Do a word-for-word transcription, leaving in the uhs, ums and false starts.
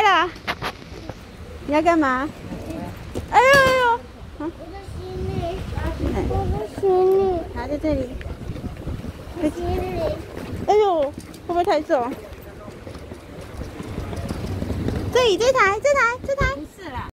来了，你要干嘛？哎呦哎呦！ 我的行李，我的行李， 拿在这里。 行李。 哎呦，会不会太重？这里这台，这台，这台。